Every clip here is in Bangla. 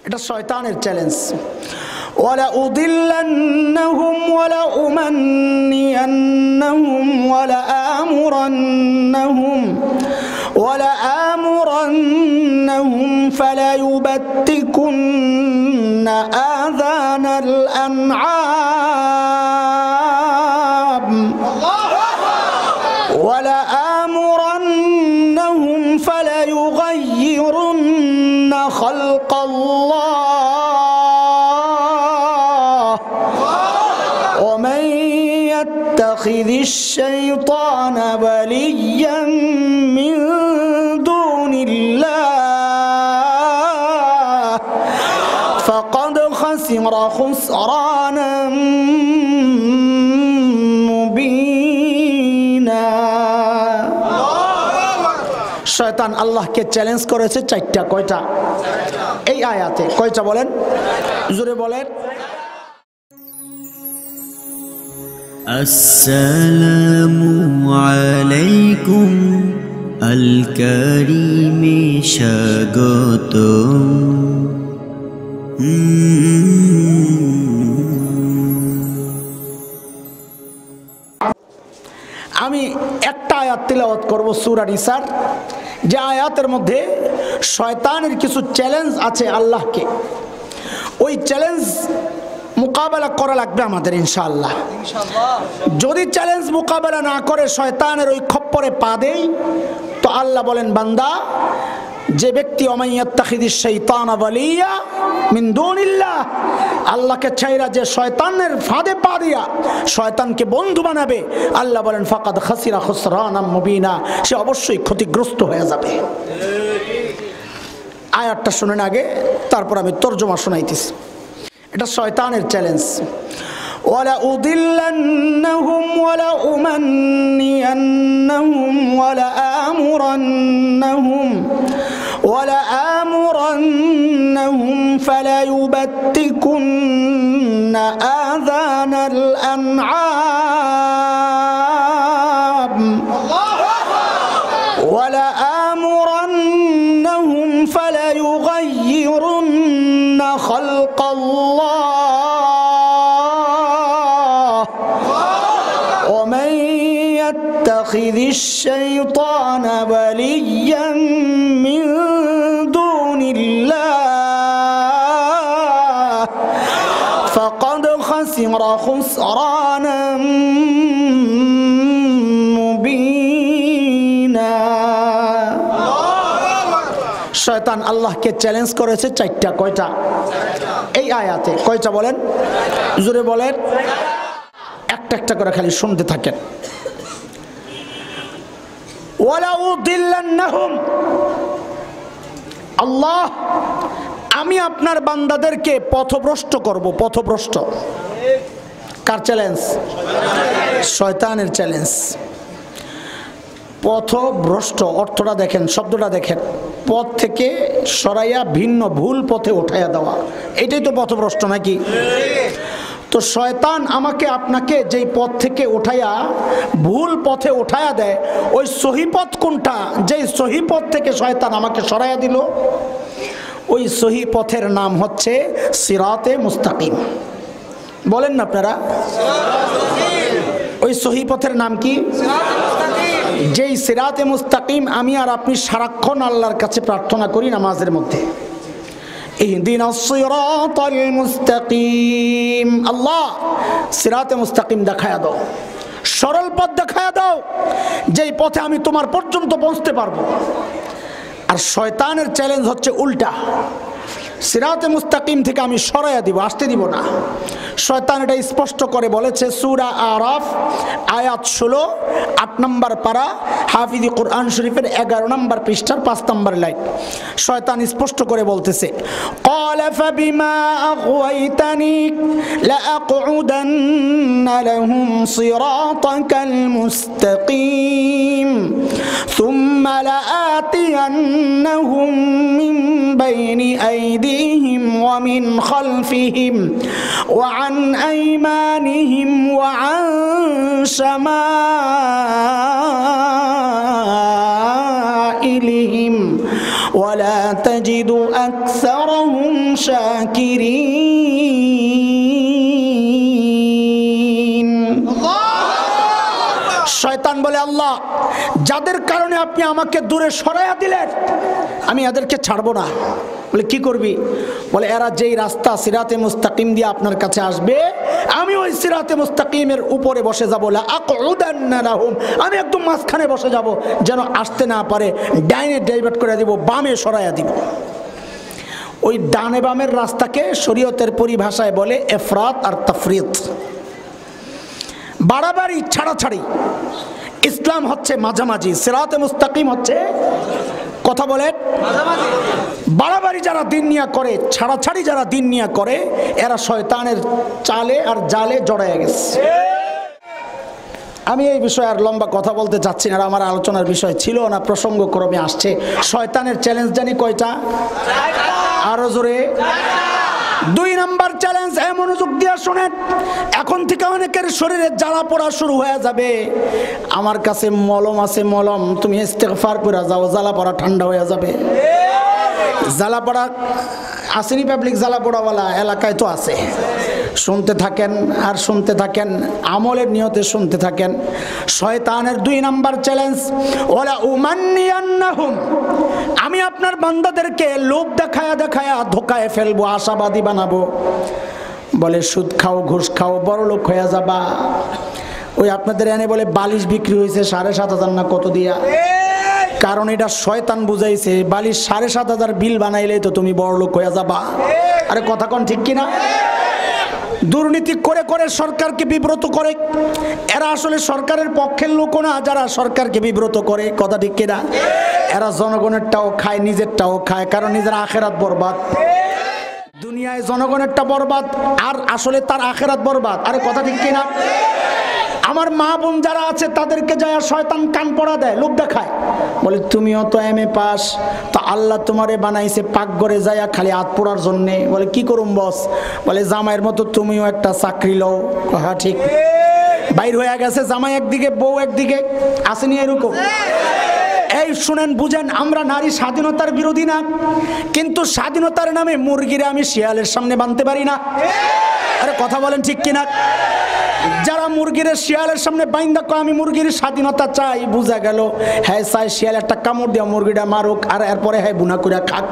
এটা শয়তানের চ্যালেঞ্জ। ওয়ালা উদিল্লান্নাহুম ওয়ালা উমান্নিয়ান্নাহুম ওয়ালা আমুরান্নাহুম ফালা ইউবাত্তিকুন্না আযানাল আনআম ওয়ালা আমুরান্নাহুম ফালা ইউগাইয়িরুন্না খালকাল্লাহ ওয়া يتخذ الشيطان وليا من دون الله فقد خسر خسرانا مبينا। শয়তান আল্লাহকে চ্যালেঞ্জ করেছে চারটা। কয়টা? এই আয়াতে কয়টা বলেন? জোরে বলেন। আসসালামু আলাইকুম আল কারীমে স্বাগতম। আমি একটা আয়াত তিলাওয়াত করব সূরা নিসার, যে আয়াতের মধ্যে শয়তানের কিছু চ্যালেঞ্জ আছে আল্লাহকে। ওই চ্যালেঞ্জ মোকাবেলা করা লাগবে আমাদের ইনশাআল্লাহ। যদি চ্যালেঞ্জ মোকাবেলা না করে শয়তানের ওই খপ্পরে পা দেই, তো আল্লাহ বলেন, বান্দা, যে ব্যক্তি ওমাইয়াত্তাখিদিশ শাইতানা ওয়ালিয়া মিন দুনিল্লাহ, আল্লাহকে ছাইরা যে শয়তানের ফাঁদে পা দিয়া শয়তানকে বন্ধু বানাবে, আল্লাহ বলেন ফাকাদ খাসিরা খুসরানাম মুবিনা, সে অবশ্যই ক্ষতিগ্রস্ত হয়ে যাবে। আয়াতটা শুনেন আগে, তারপর আমি তরজমা শোনাইতেছি। এটা শয়তানের চ্যালেঞ্জ। ওয়ালা উদিল্লান্নাহুম ওয়ালা উমান্নিয়ান্নাহুম ওয়ালা আমুরান্নাহুম ফালা ইউবাত্তিকুন্না আযানাল আনআম ওয়ালা আমুরান্নাহুম ফালা ইউগাইয়িরুন্না খালকাল্লাহ ওয়া মান ইয়াত্তাখিদিশ শাইতানা ওয়ালিয়ান মিন দুনিল্লাহ ফাকাদ খাসিরা খুসরানাম মুবিনা। শয়তান আল্লাহকে চ্যালেঞ্জ করেছে চারটা। কয়টা? এই আয়াতে কয়টা বলেন? জোরে বলেন। একটা একটা করে খালি শুনতে থাকেন। ওয়ালা উদিল্লান্নাহুম, আল্লাহ, আমি আপনার বান্দাদেরকে পথভ্রষ্ট করব। পথভ্রষ্ট কার চ্যালেঞ্জ? শয়তানের চ্যালেঞ্জ। পথভ্রষ্ট অর্থটা দেখেন, শব্দটা দেখেন, পথ থেকে সরাইয়া ভিন্ন ভুল পথে উঠাইয়া দেওয়া, এটাই তো পথভ্রষ্ট নাকি? তো শয়তান আমাকে আপনাকে যেই পথ থেকে উঠাইয়া ভুল পথে উঠাইয়া দেয়, ওই সহি পথ কোনটা? যেই সহি পথ থেকে শয়তান আমাকে সরাইয়া দিল, ওই সহি পথের নাম হচ্ছে সিরাতে মুস্তাকিম। বলেন না আপনারা? ওই সহি পথের নাম কি? যেই সিরাতে মুস্তাকিম আমি আর আপনি সারাক্ষণ আল্লাহর কাছে প্রার্থনা করি নামাজের মধ্যে, ইহদিনাস সিরাতাল মুস্তাকিম, আল্লাহ সিরাতে মুস্তাকিম দেখায়া দাও, সরল পথ দেখায়া দাও, যেই পথে আমি তোমার পর্যন্ত পৌঁছতে পারবো। আর শয়তানের চ্যালেঞ্জ হচ্ছে উল্টা, সিরাতে মুস্তাকিম থেকে আমি সরাইয়া দিব, আসতে দিব না। শয়তান এটা স্পষ্ট করে বলেছে সূরা আরাফ আয়াত 16, 8 নম্বর পারা, হাফিজি কোরআন শরীফের 11 নম্বর পৃষ্ঠার 5 নম্বর লাইন। শয়তান স্পষ্ট করে বলতেছে, ক্বালা ফাবিমা আগওয়াইতানি লাআকউদান্না লাহুম সিরাতাকাল মুস্তাকিম সুম্মা লাআতিয়ান্নাহুম মিন বাইনি আইদিহিম ওয়া মিন খালফিহিম ওয়া আন আইমানিহিম ওয়া আন শামাইলিহিম ওয়া লা তাজিদু আকসারাহুম শাকিরিন। শয়তান বলে, আল্লাহ যাদের কারণে আপনি আমাকে দূরে সরাইয়া দিলেন আমি এদেরকে ছাড়বো না। বলে কি করবি? বলে এরা যেই রাস্তা সিরাতে মুস্তাকিম দিয়ে আপনার কাছে আসবে আমি ওই সিরাতে মুস্তাকিমের উপরে বসে যাবো, লাআকুদান্না লাহুম, আমি একদম মাঝখানে বসে যাব, যেন আসতে না পারে। ডাইনে ডাইভার্ট করে দিব, বামে সরাইয়া দিব। ওই ডানে বামের রাস্তাকে শরীয়তের পরিভাষায় বলে ইফরাত আর তাফরিত, বাড়াবাড়ি ছাড়াছাড়ি। ইসলাম হচ্ছে মাঝামাঝি, সিরাতে মুস্তাকিম হচ্ছে, কথা বলেন, বাড়াবাড়ি যারা দিন নিয়া করে, ছাড়াছাড়ি যারা দিন নিয়া করে, এরা শয়তানের চালে আর জালে জড়ায় গেছে। আমি এই বিষয়ে আর লম্বা কথা বলতে চাচ্ছি না, আমার আলোচনার বিষয় ছিল না, প্রসঙ্গক্রমে আসছে। শয়তানের চ্যালেঞ্জ জানি কয়টা? আরো জোরে। 2 নাম্বার চ্যালেঞ্জ, মনোযোগ দিয়ে শোনেন। এখন থেকে অনেকের শরীরে জ্বালা পোড়া শুরু হয়ে যাবে। আমার কাছে মলম আছে, মলম তুমি ইস্তেগফার করে যাও, জ্বালা পোড়া ঠান্ডা হয়ে যাবে। জ্বালা পোড়া আসেনি, পাবলিক জ্বালা পোড়াওয়ালা এলাকায় তো আছে। শুনতে থাকেন আর শুনতে থাকেন, আমলের নিয়তে শুনতে থাকেন। শয়তানের 2 নাম্বার চ্যালেঞ্জ, ওয়ালা উমান্নিয়ান্নাহুম, আমি আপনার বান্দাদেরকে লোভ দেখায়া দেখায়া ধোকায় ফেলবো, আশাবাদী বানাবো। বলে সুদ খাও, ঘুষ খাও, বড় লোক হয়ে যাবা। ওই আপনাদের এনে বলে বালিশ বিক্রি হয়েছে 7,500 না কত দিয়া, কারণ এটা শয়তান বুঝাইছে, বালিশ 7,500 বিল বানাইলে তো তুমি বড় লোক হয়ে যাবা। আরে কথা কোন ঠিক কিনা? দুর্নীতি করে করে সরকারকে বিব্রত করে। এরা আসলে সরকারের পক্ষের লোক না, যারা সরকারকে বিব্রত করে, কথা ঠিক কিনা? এরা জনগণেরটাও খায়, নিজেরটাও খায়, কারণ নিজের আখেরাত বরবাদ। দুনিয়ায় জনগণেরটা বরবাদ আর আসলে তার আখেরাত বরবাদ। আরে কথা ঠিক কিনা? আমার মা বোন যারা আছে তাদেরকে যায় শয়তান কান পড়া দেয়, লোক দেখায়, বলে তুমিও তো MA পাস, তো আল্লাহ তোমারে বানাইছে পাকঘরে যায় খালি হাত পোড়ার জন্যে। বলে কি করুম বস? বলে জামাইয়ের মতো তুমিও একটা চাকরি লও। হ্যাঁ ঠিক, বাইর হয়ে গেছে জামাই একদিকে, বউ একদিকে, আসেনি এরকম? এই শুনেন, বুঝেন, আমরা নারী স্বাধীনতার বিরোধী না, কিন্তু স্বাধীনতার নামে মুরগিরে আমি শিয়ালের সামনে বাঁধতে পারি না। আরে কথা বলেন ঠিক কিনা? যারা মুরগির শিয়ালের সামনে বাইন্দা কয় আমি মুরগির স্বাধীনতা চাই, বুঝা গেল হ্যাঁ চাই শিয়াল একটা কামড় দিয়া মুরগিটা মারুক আর এরপরে হ্যাঁ বুনা করে খাক।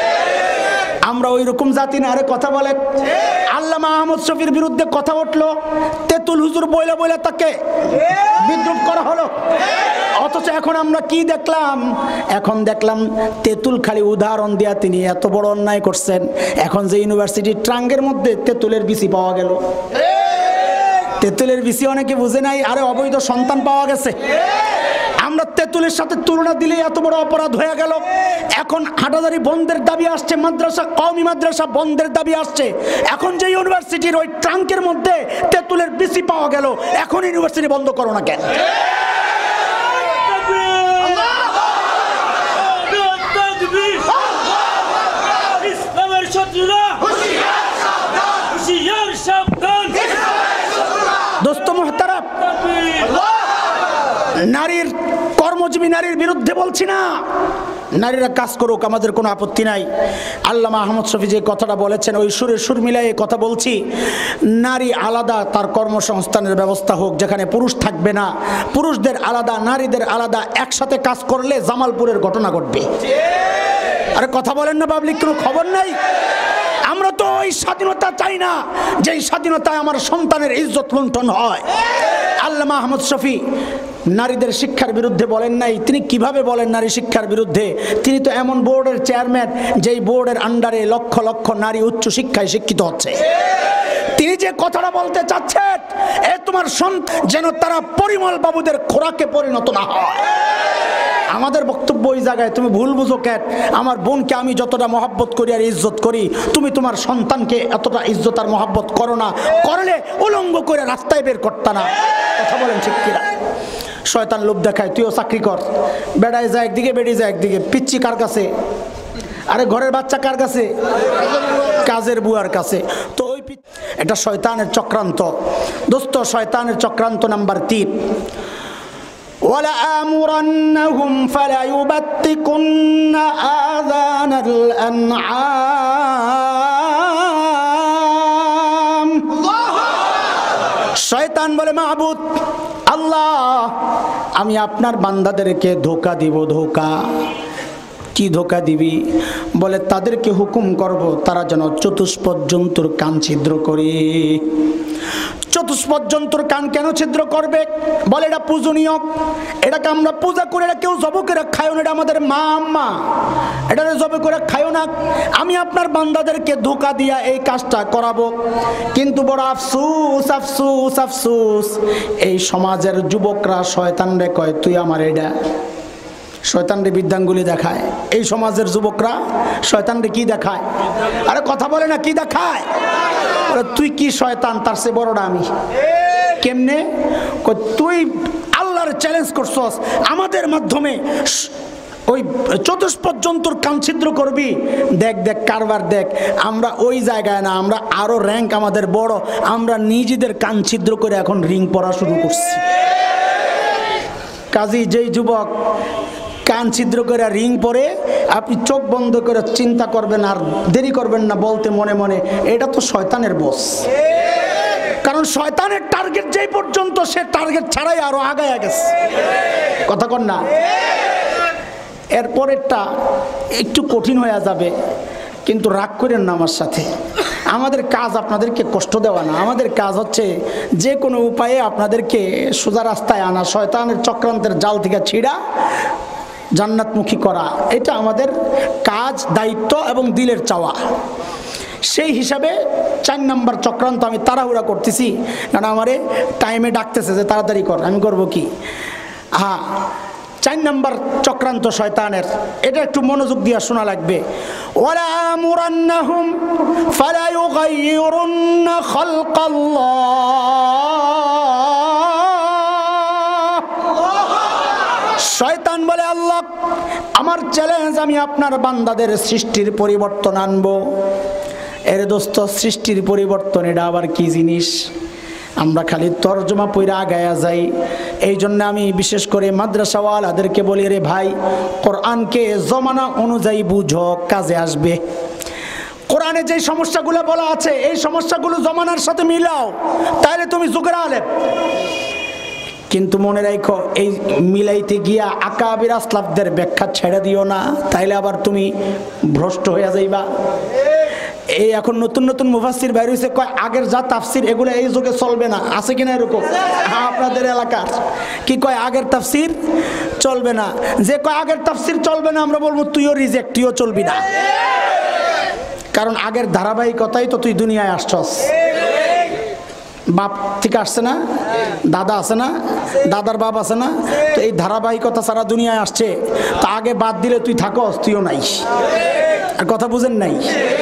আমরা ওই রকম জাতি না। আরে কথা বলে, আল্লামা আহমদ শফির বিরুদ্ধে কথা উঠলো, তেতুল হুজুর বইলা বইলা তাকে বিদ্রুপ করা হলো। অথচ এখন আমরা কি দেখলাম? এখন দেখলাম তেতুল খালি উদাহরণ দিয়া তিনি এত বড় অন্যায় করছেন। এখন যে ইউনিভার্সিটি ট্রাঙ্কের মধ্যে তেতুলের বিসি পাওয়া গেল, তেতুলের বিসি অনেকে বুঝে নাই, আরে অবৈধ সন্তান পাওয়া গেছে। আমরা তেতুলের সাথে তুলনা দিলে এত বড় অপরাধ হয়ে গেল। এখন হাটাজারি বন্ধের দাবি আসছে, মাদ্রাসা, কওমি মাদ্রাসা বন্ধের দাবি আসছে। এখন যে ইউনিভার্সিটির ওই ট্রাঙ্কের মধ্যে তেতুলের বিসি পাওয়া গেল, এখন ইউনিভার্সিটি বন্ধ করো না কেন? দোস্ত মুহতারাম, নারীর কর্মজীবী নারীর বিরুদ্ধে বলছি না, নারীরা কাজ করুক, আমাদের কোনো আপত্তি নাই। আল্লামা আহমদ শফি যে কথাটা বলেছেন ওই সুরে সুর মিলাই কথা বলছি। নারী আলাদা তার কর্মসংস্থানের ব্যবস্থা হোক, যেখানে পুরুষ থাকবে না, পুরুষদের আলাদা নারীদের আলাদা, একসাথে কাজ করলে জামালপুরের ঘটনা ঘটবে। আরে কথা বলেন না পাবলিক, কোনো খবর নাই? আমরা তো ওই স্বাধীনতা চাই না যেই স্বাধীনতায় আমার সন্তানের ইজ্জত লুণ্ঠন হয়। আল্লামা আহমদ শফি নারীদের শিক্ষার বিরুদ্ধে বলেন নাই। তিনি কিভাবে বলেন নারী শিক্ষার বিরুদ্ধে? তিনি তো এমন বোর্ডের চেয়ারম্যান যেই বোর্ডের আন্ডারে লক্ষ লক্ষ নারী উচ্চ শিক্ষায় শিক্ষিত হচ্ছে। তিনি যে কথাটা বলতে চাচ্ছেন, এ তোমার যেন তারা পরিমল বাবুদের খোরাকে পরিণত না হয়। আমাদের বক্তব্য ওই জায়গায়, তুমি ভুল বুঝো কেন? আমার বোনকে আমি যতটা মহব্বত করি আর ইজ্জত করি, তুমি তোমার সন্তানকে এতটা ইজ্জত আর মহব্বত করো না। করলে উলঙ্গ করে রাস্তায় বের করতা না। কথা বলেন ঠিক কিনা? শয়তান লোভ দেখায়, তুইও চাকরি কর, বেড়ায় যায় একদিকে, বেড়ে যায় একদিকে। পিচ্ছি কার কাছে? আরে ঘরের বাচ্চা কার কাছে? কাজের বুয়ার কাছে। তো ওই এটা শয়তানের চক্রান্ত। দোস্ত, শয়তানের চক্রান্ত নাম্বার 3, وَلَآمُرَنَّهُمْ فَلَيُبَتِّكُنَّ آذَانَ الْأَنْعَامِ বলে মাহবুদ আল্লাহ, আমি আপনার বান্দাদেরকে ধোঁকা দিব। ধোঁকা কি ধোঁকা দিবি? বলে তাদেরকে হুকুম করব তারা যেন চতুষ্পদ জন্তুর কান ছিদ্র করে। চতুষ্পদ জন্তুর কান কেন ছিদ্র করবে? বলে এটা পূজনীয়, এটাকে আমরা পূজা করে, এটা কেউ জব করে খায়ও না, এটা আমাদের মা আম্মা, এটা জব করে খায়ও না। আমি আপনার বান্দাদেরকে ধোঁকা দিয়া এই কাজটা করাবো। কিন্তু বড় আফসুস আফসুস আফসুস, এই সমাজের যুবকরা শয়তানরে কয় তুই আমার এটা, শয়তানরে বিদ্যাঙ্গুলি দেখায়। এই সমাজের যুবকরা শয়তানরে কি দেখায়? আরে কথা বলে না, কি দেখায়? তুই কি শয়তান, তার চেয়ে বড়টা আমি। কেমনে? তুই আল্লাহর চ্যালেঞ্জ করছস, আমাদের মাধ্যমে ওই চতুষ্পদ জন্তুর কান ছিদ্র করবি। দেখ দেখ কারবার দেখ, আমরা ওই জায়গায় না, আমরা আরো র্যাঙ্ক আমাদের বড়, আমরা নিজেদের কান ছিদ্র করে এখন রিং পড়া শুরু করছি। কাজী যেই যুবক কান ছিদ্র করে রিং পরে, আপনি চোখ বন্ধ করে চিন্তা করবেন আর দেরি করবেন না বলতে মনে মনে, এটা তো শয়তানের বস। কারণ শয়তানের টার্গেট যেই পর্যন্ত, সে টার্গেট ছাড়াই আরো আগায় গেছে। কথা কন না? এরপরেরটা একটু কঠিন হয়ে যাবে, কিন্তু রাগ করেন না আমার সাথে। আমাদের কাজ আপনাদেরকে কষ্ট দেওয়া না, আমাদের কাজ হচ্ছে যে কোনো উপায়ে আপনাদেরকে সোজা রাস্তায় আনা, শয়তানের চক্রান্তের জাল থেকে ছিঁড়া জান্নাতমুখী করা। এটা আমাদের কাজ, দায়িত্ব এবং দিলের চাওয়া। সেই হিসাবে 4 নম্বর চক্রান্ত আমি তাড়াহুড়া করতেছি, কারণ আমারে টাইমে ডাকতেছে যে তাড়াতাড়ি কর। আমি করব কি? হ্যাঁ, 4 নম্বর চক্রান্ত শয়তানের, এটা একটু মনোযোগ দিয়ে শোনা লাগবে। ওয়ালা আমুরান্নাহুম ফালা ইউগাইয়িরুন্না খালকাল্লাহ। শয়তান বলে আল্লাহ আমার চ্যালেঞ্জ, আমি আপনার বান্দাদের সৃষ্টির পরিবর্তন আনবো। এর দোস্ত, সৃষ্টির পরিবর্তন এটা আবার কি জিনিস? আমরা খালি তর্জমা পইরা আগায়া যাই। এই জন্য আমি বিশেষ করে মাদ্রাসাওয়ালাদেরকে বলি, রে ভাই, কোরআনকে জমানা অনুযায়ী বুঝো, কাজে আসবে। কোরআনে যে সমস্যাগুলো বলা আছে, এই সমস্যাগুলো জমানার সাথে মিলাও, তাহলে তুমি যুগের আলেম। কিন্তু মনে রাখো, এই মিলাইতে গিয়া আকাবির আসলাফদের ব্যাখ্যা ছেড়ে দিও না, তাইলে আবার তুমি ভ্রষ্ট হয়ে যাইবা। এই এখন নতুন নতুন মুফাসসির বাইরে হইছে, কয় আগের যা তাফসির এগুলো এই যুগে চলবে না। আছে কিনা এরকম? হ্যাঁ, আপনাদের এলাকার কি কয় আগের তাফসির চলবে না? যে কয় আগের তাফসির চলবে না, আমরা বলবো তুইও রিজেক্ট, তুইও চলবি না। কারণ আগের ধারাবাহিকতাই তো তুই দুনিয়ায় আসছস। বাপ থেকে আসছে না, দাদা আছে না, দাদার বাপ আছে না, তো এই ধারাবাহিকতা সারা দুনিয়ায় আসছে। তা আগে বাদ দিলে তুই থাকস, তুইও নাই। আর কথা বুঝেন নাই?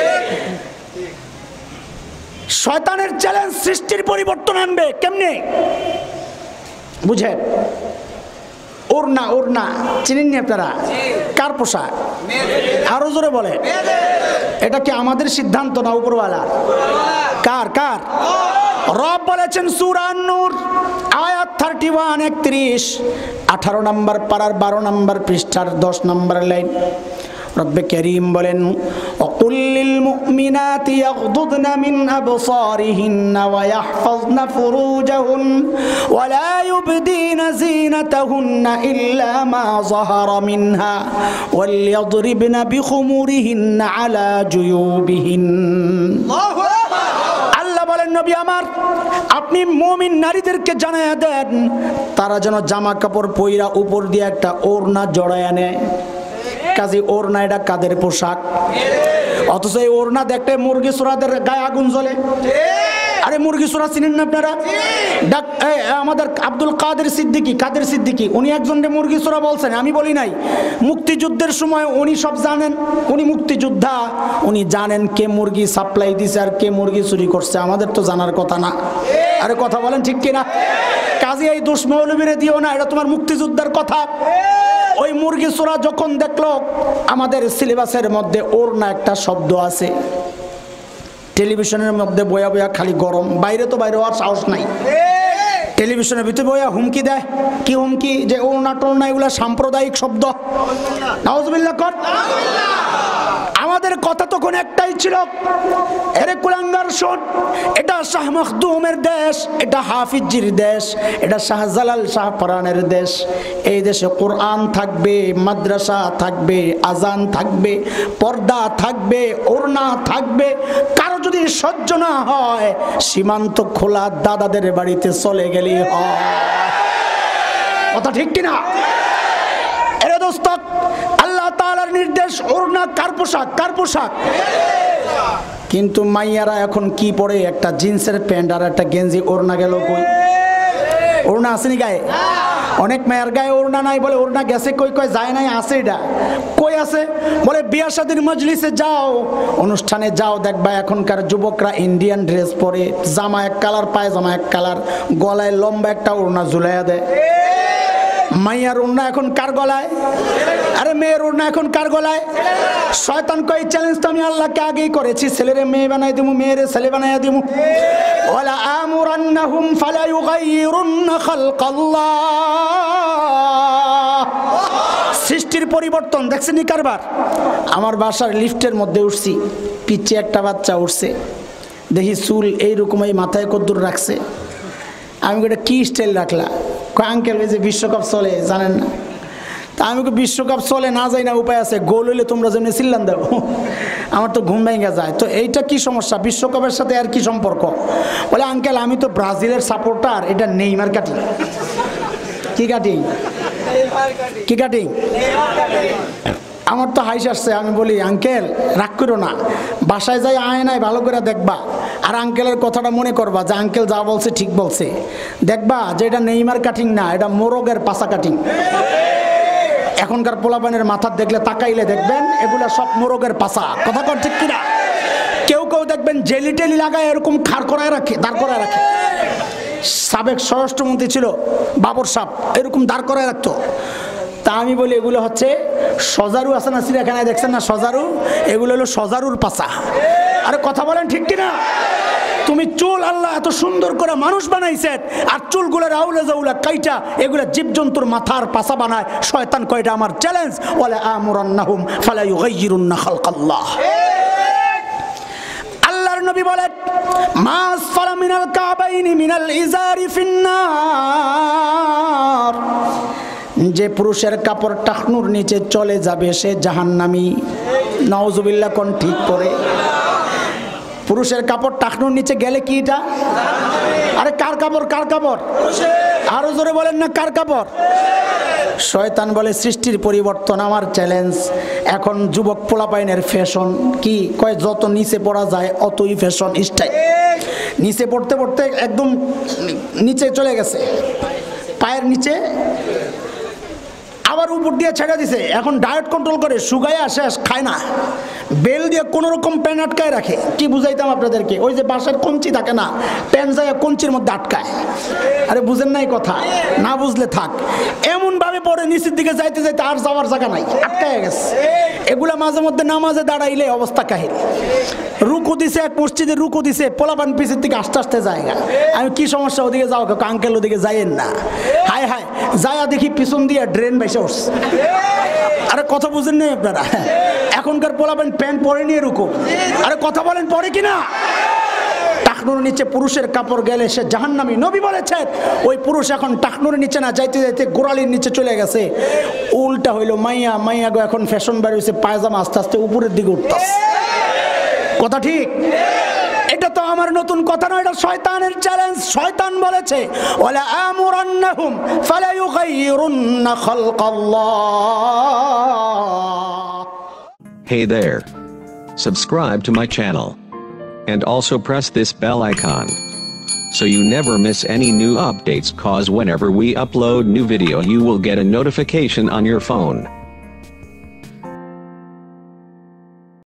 শয়তানের চ্যালেঞ্জ সৃষ্টির পরিবর্তন আনবে। কেমনে বুঝেন? ওড়না, ওড়না চিনেন নি আপনারা? কার পোশাক? আরো জোরে বলে। এটা কি আমাদের সিদ্ধান্ত না উপরওয়ালা? কার? কার? রব বলেছেন সূরা আন-নূর আয়াত 31 31 18 নম্বর পারার 12 নম্বর পৃষ্ঠার 10 নম্বর লাইন। রব্বে কারীম বলেন, ওয়াকুল লিল মুমিনাতি ইয়াগদুদনা মিন আবসারিহিন্না ওয়া ইয়াহফাযনা ফুরুজাহুন ওয়া লা ইউবদিনা যিনাতাহুন্না ইল্লা মা যাহারা মিনহা ওয়াল ইয়াদরিবনা বিখুমুরিহিন্না আলা জুয়ুবিহিন। আল্লাহু আকবার। আল্লাহ বলেন, নবী আমার, আপনি মুমিন নারীদেরকে জানায়া দেন তারা যেন জামা কাপড় পইরা উপর দিয়ে একটা ওড়না জড়ায়া নেয়। কাজী ওড়না এটা কাদের পোশাক? অথচ এই ওড়না দেখতে মুরগি চোরাদের গায়ে আগুন জ্বলে। আরে মুরগি চোরা চিনেন না আপনারা? আমাদের আব্দুল কাদের সিদ্দিকী উনি একজনকে মুরগি চোরা বলছেন, আমি বলি নাই। মুক্তিযুদ্ধের সময় উনি সব জানেন, উনি মুক্তিযোদ্ধা, উনি জানেন কে মুরগি সাপ্লাই দিছে আর কে মুরগি চুরি করছে। আমাদের তো জানার কথা না। আরে কথা বলেন ঠিক কিনা? কাজী এই দোষ মৌলবীরে দিও না, এটা তোমার মুক্তিযোদ্ধার কথা। ওই মুরগি চোরা যখন দেখলো, আমাদের সিলেবাসের মধ্যে ওড়না একটা শব্দ আছে, টেলিভিশনের মধ্যে বয়া বয়া খালি গরম, বাইরে তো বাইরে হওয়ার সাহস নাই। টেলিভিশনের ভিতরে বয়া হুমকি দেয়। কি হুমকি? যে ওড়না টোড়না এগুলা সাম্প্রদায়িক শব্দ। নাউজুবিল্লাহ কর। আমাদের কথা তখন একটাই ছিল, এরে কুলাঙ্গার শোন, এটা শাহ মখদুমের দেশ, এটা হাফিজির দেশ, এটা শাহজালাল শাহপরানের দেশ। এই দেশে কোরআন থাকবে, মাদ্রাসা থাকবে, আজান থাকবে, পর্দা থাকবে, ওড়না থাকবে। কারো যদি সহ্য না হয়, সীমান্ত খোলা দাদাদের বাড়িতে চলে গেলে হয়। কথা ঠিক কিনা? এরে দোস্ত, আল্লাহ তাআলার নির্দেশ, ওড়না কার পোশাক? কার পোশাক? কিন্তু মাইয়ারা এখন কি পরে? একটা জিন্সের প্যান্ট আর একটা গেঞ্জি। ওড়না গেল কই? ওড়না আসেনি গায়ে? অনেক মায়ের গায়ে ওড়না নাই, বলে ওড়না গেছে কই? কয় যায় নাই, আছে। এটা কই আছে? বলে বিয়া শাদীর মজলিসে যাও, অনুষ্ঠানে যাও, দেখবা এখনকার যুবকরা ইন্ডিয়ান ড্রেস পরে, জামা এক কালার, পায়জামা এক কালার, গলায় লম্বা একটা ওড়না ঝুলাইয়া দেয়। মাইয়ার ওড়না এখন কার গলায়? আরে মেয়ের ওড়না এখন কার গলায়? শয়তান কয় চ্যালেঞ্জ তো আমি আল্লাহকে আগেই করেছি, ছেলেরে মেয়ে বানাই দিমু, মেয়েরে ছেলে বানাইয়া দিমু। ওয়ালা আমুরান্নাহুম ফালা ইউগাইয়িরুন্না খালকাল্লাহ। সৃষ্টির পরিবর্তন দেখছেন নি কারবার? আমার বাসার লিফটের মধ্যে উঠছি, পিছে একটা বাচ্চা উঠছে, দেখি চুল এইরকম এই মাথায় কদ্দুর রাখছে। আমি ওটা কি স্টাইল রাখলা? আঙ্কেল ওই যে বিশ্বকাপ চলে জানেন না? তা আমি বিশ্বকাপ চলে না যাই না, উপায় আছে, গোল হইলে তোমরা যেমনি চিল্লান দেবো। আমার তো ঘুম ভেঙে যায়। তো এইটা কি সমস্যা? বিশ্বকাপের সাথে আর কি সম্পর্ক? বলে আঙ্কেল আমি তো ব্রাজিলের সাপোর্টার, এটা নেইমার কাটিং। কি কাটিং? কি কাটিং? আমার তো হাইস আসছে। আমি বলি আঙ্কেল রাগ করো না, বাসায় যাই আয়নায় ভালো করে দেখবা, আর আঙ্কেলের কথাটা মনে করবা যে আঙ্কেল যা বলছে ঠিক বলছে। দেখবা যে এটা নেইমার কাটিং না, এটা মোরগের পাশা কাটিং। এখনকার পোলাপানের মাথা দেখলে তাকাইলে দেখবেন এগুলা সব মোরগের পাশা। কথা কর ঠিক কিনা? কেউ কেউ দেখবেন জেলি টেলি লাগায় এরকম খাড় করায় রাখে, দাঁড় করায় রাখে। সাবেক স্বরাষ্ট্রমন্ত্রী ছিল বাবর সাহ, এরকম দাঁড় করায় রাখতো। তা আমি বলি এগুলো হচ্ছে সজারু, আছে না চিড়িয়াখানায় দেখছেন না সজারু? এগুলো হলো সজারুর পাশা। আরে কথা বলেন ঠিক কিনা? তুমি চুল আল্লাহ এত সুন্দর করে মানুষ বানাইছেন, আর চুলগুলোর আউলে জাউলা কাইটা এগুলা জীবজন্তুর মাথার পাশা বানায়। শয়তান কয়টা আমার চ্যালেঞ্জ, ওয়ালা আমুরান্নাহুম ফালা ইউগাইয়িরুন্না খালকাল্লাহ। আল্লাহর নবী বলেন মাস ফালা মিনাল কাবাইনি মিনাল ইজারি ফিন্নার। যে পুরুষের কাপড় টাকনুর নিচে চলে যাবে সে জাহান্নামী। নাউজুবিল্লাহ কোন ঠিক করে? পুরুষের কাপড় টাকনুর নিচে গেলে কি এটা? আরে কার কাপড়? কার কাপড়? আরো জোরে বলেন না, কার কাপড়? শয়তান বলে সৃষ্টির পরিবর্তন আমার চ্যালেঞ্জ। এখন যুবক পোলাপাইনের ফ্যাশন কি কয়, যত নিচে পড়া যায় অতই ফ্যাশন স্টাইল। নিচে পড়তে পড়তে একদম নিচে চলে গেছে, পায়ের নিচে আবার উপর দিয়ে ছেড়ে দিছে। এখন ডায়েট কন্ট্রোল করে, শুকায় শেষ, খায় না, বেল দিয়ে কোনো রকম প্যান আটকায় রাখে। কি বুঝাইতাম আপনাদেরকে? ওই যে বাসার কঞ্চি থাকে না, প্যান যায় কঞ্চির মধ্যে আটকায়। আরে বুঝেন নাই কথা? না বুঝলে থাক। এমন ভাবে পরে নিচের দিকে যাইতে যাইতে আর যাওয়ার জায়গা নাই, আটকায় গেছে। এগুলা মাঝে মধ্যে নামাজে দাঁড়াইলে অবস্থা কাহিল। রুকু দিছে, এক মসজিদে রুকু দিছে, পোলাপান পিছের দিকে আস্তে আস্তে জায়গা। আমি কি সমস্যা, ওদিকে যাও? আঙ্কেল ওদিকে যাইয়েন না। হায় হায়, যায়া দেখি পিছন দিয়ে ড্রেন বাইসে উঠছে। আরে কথা বুঝেন নাই আপনারা? এখনকার পোলাপান প্যান্ট পরে নিয়ে রুকু। আরে কথা বলেন পরে কিনা? টাকনুর নিচে পুরুষের কাপড় গেলে সে জাহান্নামী। নবী বলেছেন ওই পুরুষ এখন টাকনুর নিচে না যাইতে যাইতে গোড়ালির নিচে চলে গেছে। উল্টা হইলো মাইয়া। মাইয়া গো এখন ফ্যাশন বের হইছে, পায়জামা আস্তে আস্তে উপরের দিকে উঠতেছে। কথা ঠিক? এটা তো আমার নতুন কথা নয়, এটা শয়তানের চ্যালেঞ্জ। শয়তান বলেছে ওয়ালা আমুরান্নাহুম ফালা ইউগাইয়িরুন্না খালকাল্লাহ। Hey there. Subscribe to my channel. And also press this bell icon, so you never miss any new updates, cause whenever we upload new video you will get a notification on your phone.